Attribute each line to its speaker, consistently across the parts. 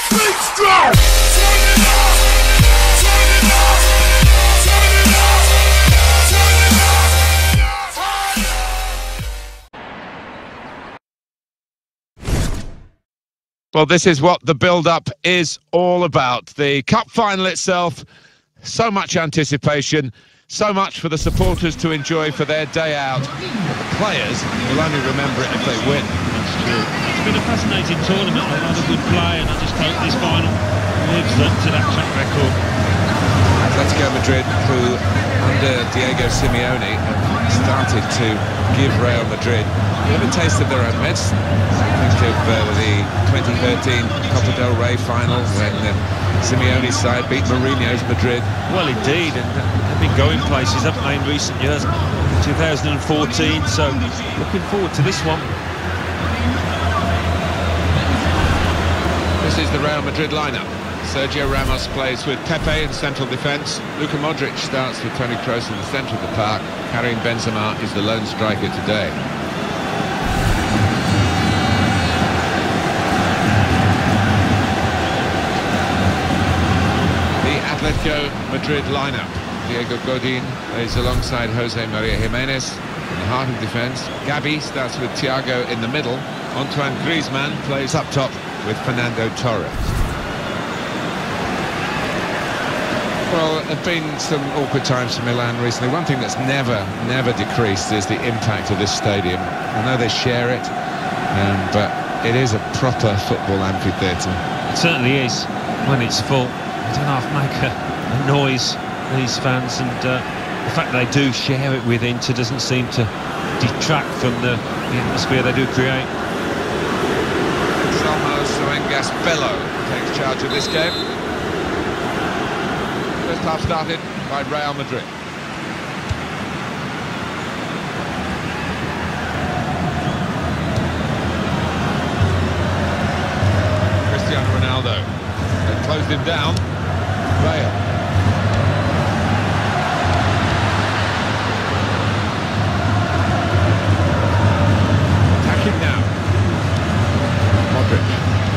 Speaker 1: Big strong. Turn it up. Turn it up. Turn it up. Turn it up.
Speaker 2: Well, this is what the build-up is all about. The cup final itself, so much anticipation, so much for the supporters to enjoy for their day out. But the players will only remember it if they win.
Speaker 3: That's true. It's been a fascinating tournament, a lot of good play, and I just hope this final lives up to that track record.
Speaker 2: Atletico Madrid, who under Diego Simeone have started to give Real Madrid a bit of a taste of their own medicine. Think of the 2013 Copa del Rey final when Simeone's side beat Mourinho's Madrid.
Speaker 3: Well, indeed, and they've been going places, haven't they, in recent years? 2014, so looking forward to this one.
Speaker 2: This is the Real Madrid lineup. Sergio Ramos plays with Pepe in central defence. Luka Modric starts with Toni Kroos in the centre of the park. Karim Benzema is the lone striker today. The Atletico Madrid lineup. Diego Godin plays alongside Jose Maria Jimenez in the heart of defence. Gavi starts with Thiago in the middle. Antoine Griezmann plays up top with Fernando Torres. Well, there have been some awkward times for Milan recently. One thing that's never decreased is the impact of this stadium. I know they share it, but it is a proper football amphitheatre.
Speaker 3: It certainly is, when it's full. They don't have to make a noise, these fans, and the fact they do share it with Inter doesn't seem to detract from the atmosphere they do create.
Speaker 2: Salmo Soengas Bello takes charge of this game. First half started by Real Madrid. Cristiano Ronaldo. They closed him down. Bale. Attacking now. Modric.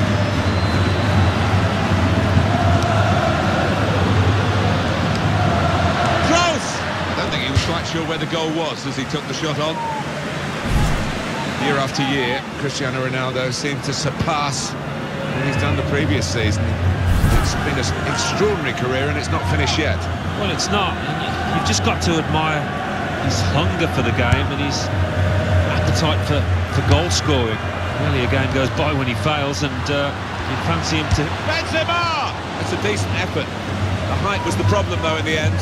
Speaker 2: Quite sure where the goal was as he took the shot on. Year after year, Cristiano Ronaldo seemed to surpass what he's done the previous season. It's been an extraordinary career and it's not finished yet.
Speaker 3: Well, it's not. You've just got to admire his hunger for the game and his appetite for goal scoring. Really, a game goes by when he fails, and you fancy him to...
Speaker 2: Benzema! That's a decent effort. The height was the problem, though, in the end.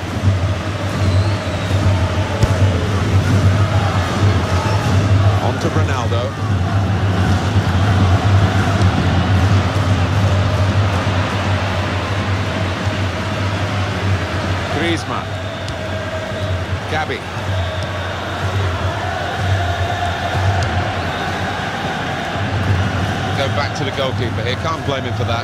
Speaker 2: On to Ronaldo. Griezmann. Gavi. Go back to the goalkeeper here. Can't blame him for that.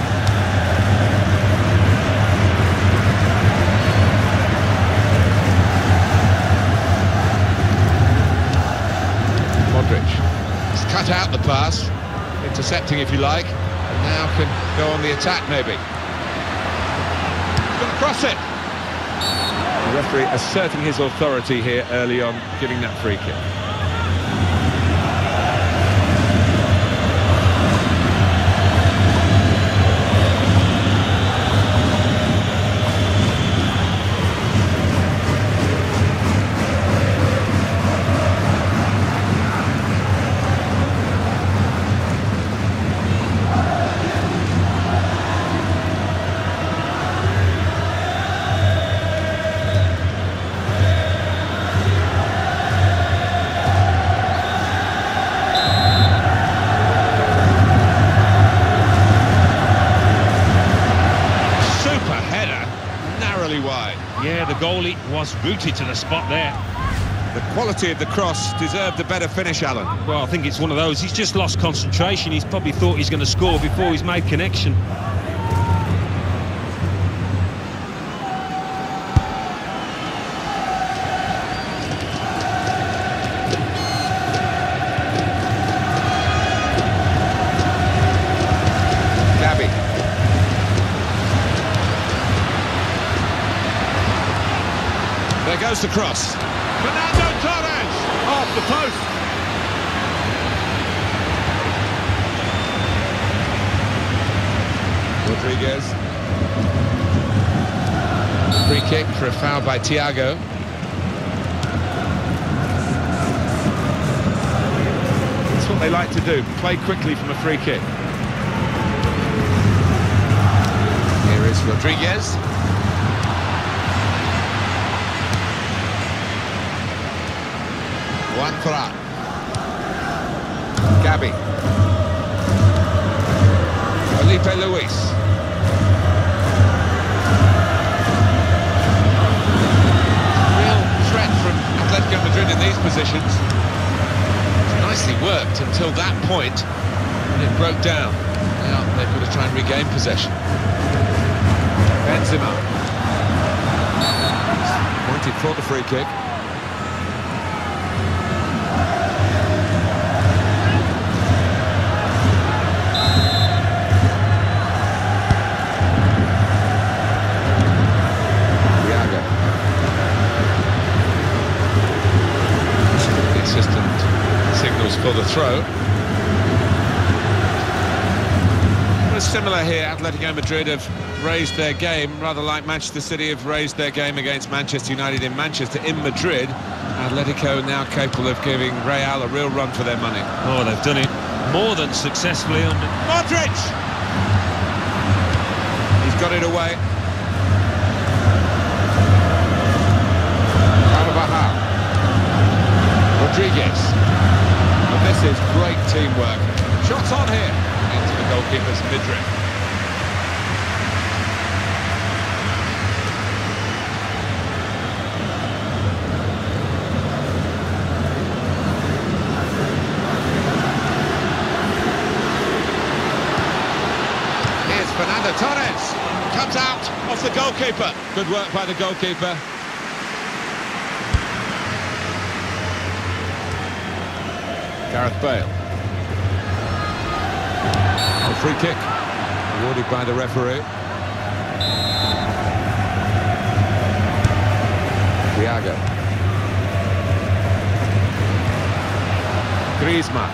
Speaker 2: Modric. He's cut out the pass, intercepting if you like, and now can go on the attack maybe. Going to cross it. The referee asserting his authority here early on, giving that free kick.
Speaker 3: Yeah, the goalie was rooted to the spot there.
Speaker 2: The quality of the cross deserved a better finish, Alan.
Speaker 3: Well, I think it's one of those. He's just lost concentration. He's probably thought he's going to score before he's made connection.
Speaker 2: Gavi. goes the cross. Fernando Torres!
Speaker 4: Off the post.
Speaker 2: Rodriguez. Free kick for a foul by Thiago.
Speaker 4: That's what they like to do, play quickly from a free kick.
Speaker 2: Here is Rodriguez. Juan Fran. Gabi. Felipe Luis. Real threat from Atletico Madrid in these positions. It's nicely worked until that point when it broke down. Now they've got to try and regain possession. Benzema. Pointed for the free kick. For the throw. Well, similar here, Atletico Madrid have raised their game, rather like Manchester City have raised their game against Manchester United in Manchester. In Madrid, Atletico now capable of giving Real a real run for their money.
Speaker 3: Oh, they've done it more than successfully on
Speaker 2: Modric! He's got it away. Carvajal. Rodriguez. This is great teamwork. Shots on here into the goalkeeper's midriff. Here's Fernando Torres. Comes out off the goalkeeper. Good work by the goalkeeper. Gareth Bale. A free kick awarded by the referee. Thiago. Griezmann.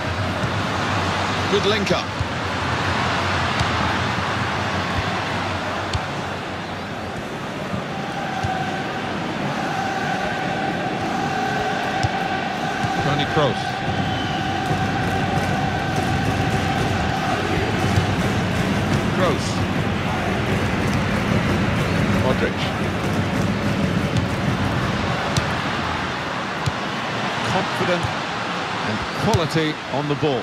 Speaker 2: Good link up. Toni Kroos. Modric. Confident and quality on the ball.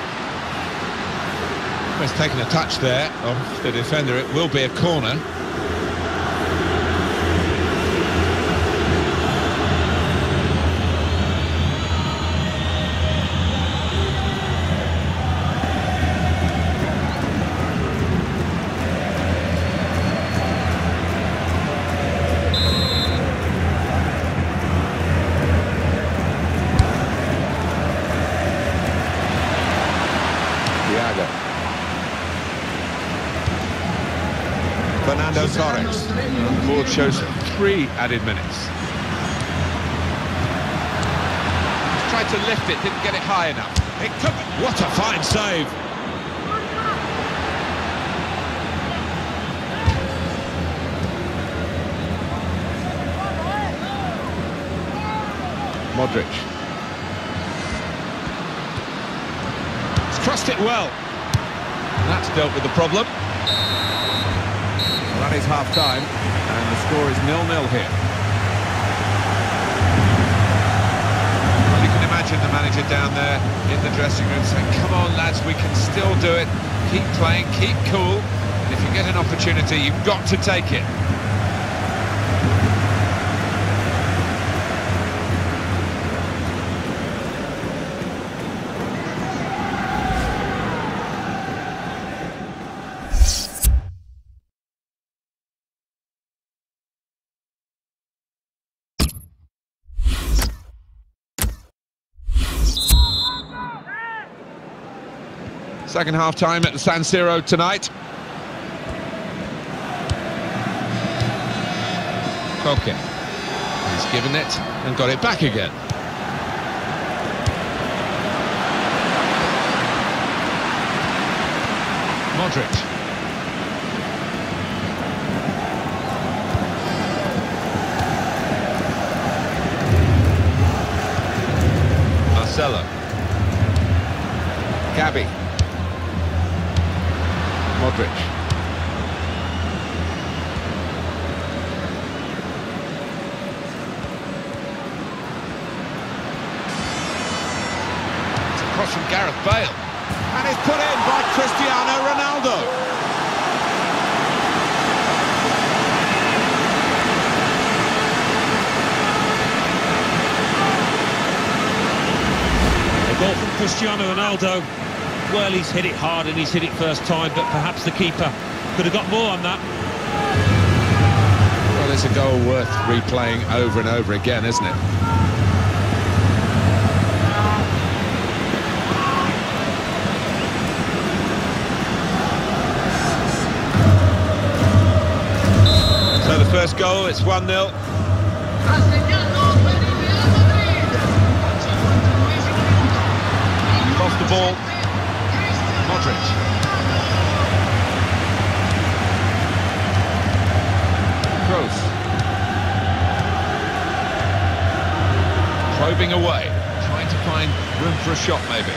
Speaker 2: He's taken a touch there of the defender. It will be a corner. Fernando Torres. The board shows 3 added minutes. He's tried to lift it, didn't get it high enough. It took. What a fine save! Modric. He's crossed it well. That's dealt with the problem. That is half-time, and the score is 0-0 here. Well, you can imagine the manager down there in the dressing room saying, come on lads, we can still do it, keep playing, keep cool, and if you get an opportunity, you've got to take it. Second half-time at the San Siro tonight. Koke. He's given it and got it back again. Modric. Marcelo. Gabi. Modric. It's a cross from Gareth Bale. And it's put in by Cristiano Ronaldo.
Speaker 3: Goal from Cristiano Ronaldo. Well, he's hit it hard and he's hit it first time, but perhaps the keeper could have got more on that.
Speaker 2: Well, it's a goal worth replaying over and over again, isn't it? So the first goal, it's 1-0. Off the ball, Modric. Kroos. Probing away, trying to find room for a shot maybe.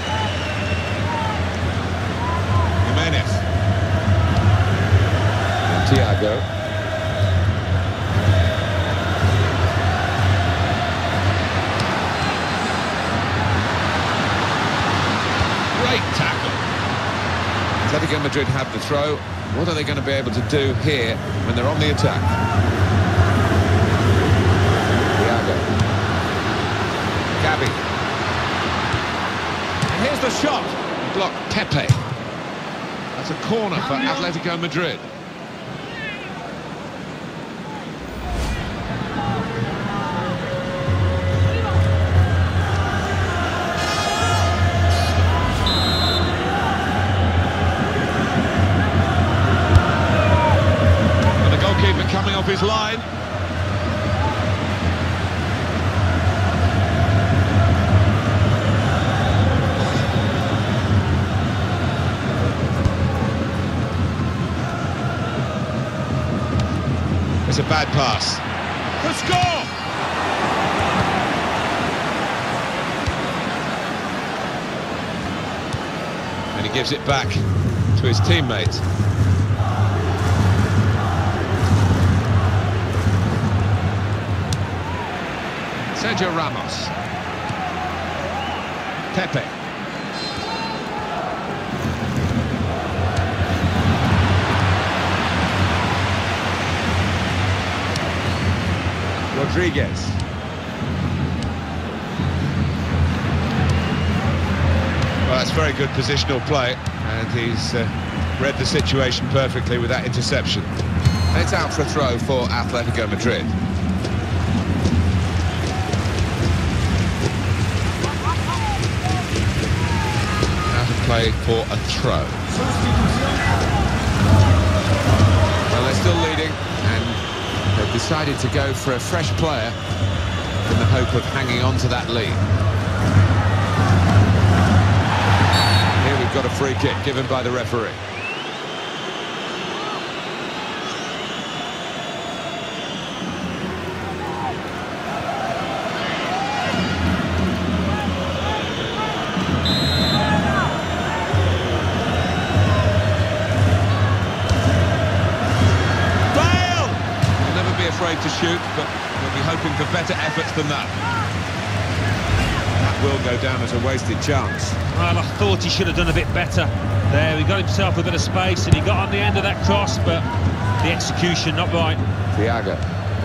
Speaker 2: Jimenez. Thiago. Great tackle. Atletico Madrid have the throw. What are they going to be able to do here when they're on the attack? Thiago. Gabi. And here's the shot. Blocked Pepe. That's a corner for Atletico Madrid. Coming off his line. It's a bad pass. Could score! And he gives it back to his teammates. Sergio Ramos. Pepe. Rodriguez. Well, that's very good positional play, and he's read the situation perfectly with that interception. And it's out for a throw for Atletico Madrid. Play for a throw. Well, they're still leading, and they've decided to go for a fresh player in the hope of hanging on to that lead. Here we've got a free kick given by the referee. Afraid to shoot, but we'll be hoping for better efforts than that. That will go down as a wasted chance.
Speaker 3: Well, I thought he should have done a bit better there. He got himself a bit of space and he got on the end of that cross, but the execution not right.
Speaker 2: Thiago.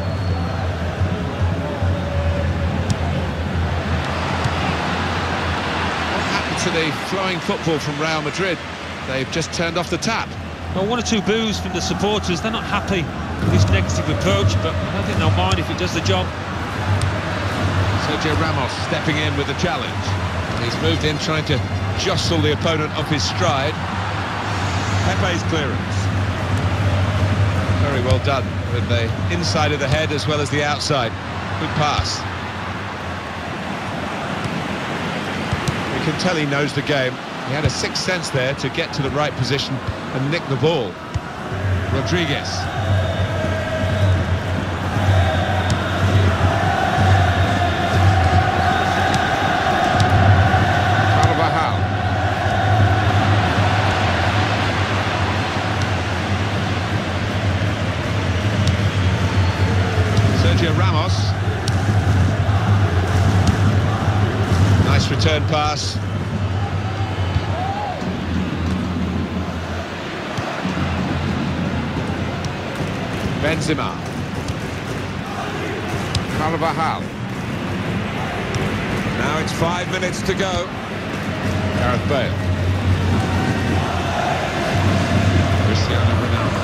Speaker 2: What happened to the flowing football from Real Madrid? They've just turned off the tap.
Speaker 3: Well, one or two boos from the supporters. They're not happy with this negative approach, but I don't think they'll mind if it does the job.
Speaker 2: Sergio Ramos stepping in with the challenge. He's moved in trying to jostle the opponent off his stride. Pepe's clearance. Very well done with the inside of the head as well as the outside. Good pass.
Speaker 4: You can tell he knows the game.
Speaker 2: He had a sixth sense there to get to the right position and nick the ball. Rodriguez. Carvajal. Sergio Ramos. Nice return pass. Benzema. Carvajal. Now it's 5 minutes to go. Gareth Bale. Cristiano Ronaldo.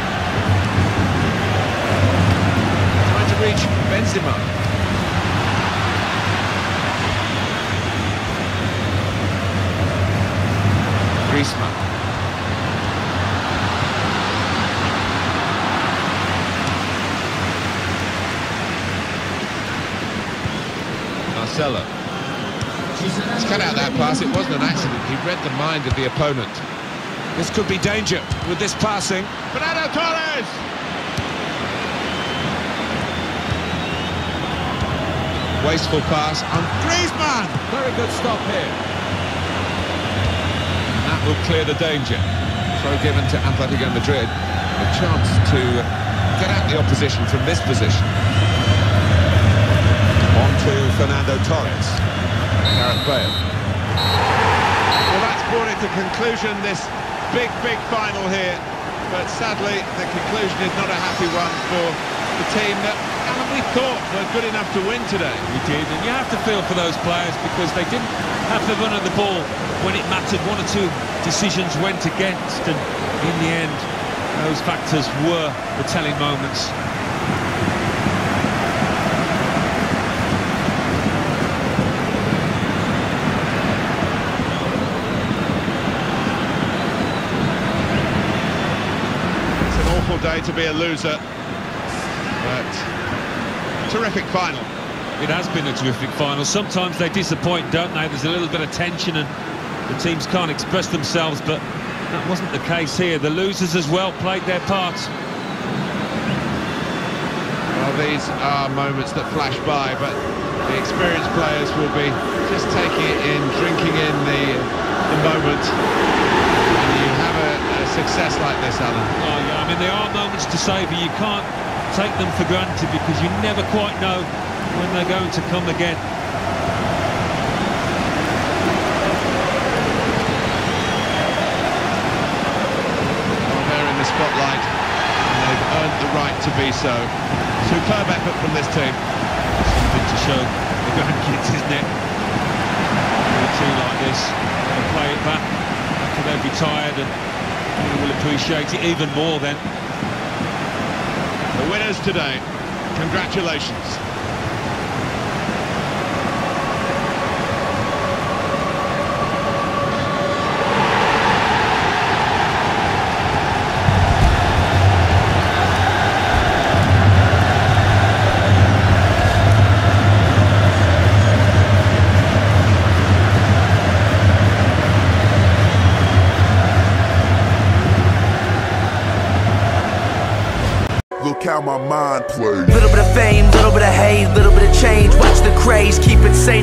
Speaker 2: Trying to reach Benzema. Griezmann. Marcelo. He's cut out that pass. It wasn't an accident. He read the mind of the opponent. This could be danger with this passing.
Speaker 4: Fernando Torres!
Speaker 2: Wasteful pass on Griezmann. Very good stop here. That will clear the danger. Throw given to Atletico Madrid. A chance to get at the opposition from this position. On to Fernando Torres. Gareth Bale.
Speaker 4: Well, that's brought it to conclusion, this big final here. But sadly, the conclusion is not a happy one for the team that, Alan, we thought were good enough to win today.
Speaker 3: We did, and you have to feel for those players because they didn't have the run of the ball when it mattered. One or two decisions went against, and in the end, those factors were the telling moments.
Speaker 4: Day to be a loser, but terrific final.
Speaker 3: It has been a terrific final. Sometimes they disappoint, don't they? There's a little bit of tension and the teams can't express themselves, but that wasn't the case here. The losers as well played their parts.
Speaker 4: Well, these are moments that flash by, but the experienced players will be just taking it in, drinking in the moment. And you have a success like this, Alan.
Speaker 3: Oh, yeah, I mean, there are moments to savour. You can't take them for granted because you never quite know when they're going to come again.
Speaker 4: Well, they're in the spotlight, and they've earned the right to be so. Superb effort from this team.
Speaker 3: Something to show the grandkids, isn't it? A team like this, they'll play it back after they've retired, and we will appreciate it even more then.
Speaker 4: The winners today, congratulations.
Speaker 1: Look how my mind plays.
Speaker 5: Little bit of fame, little bit of hate, little bit of change. Watch the craze, keep it safe.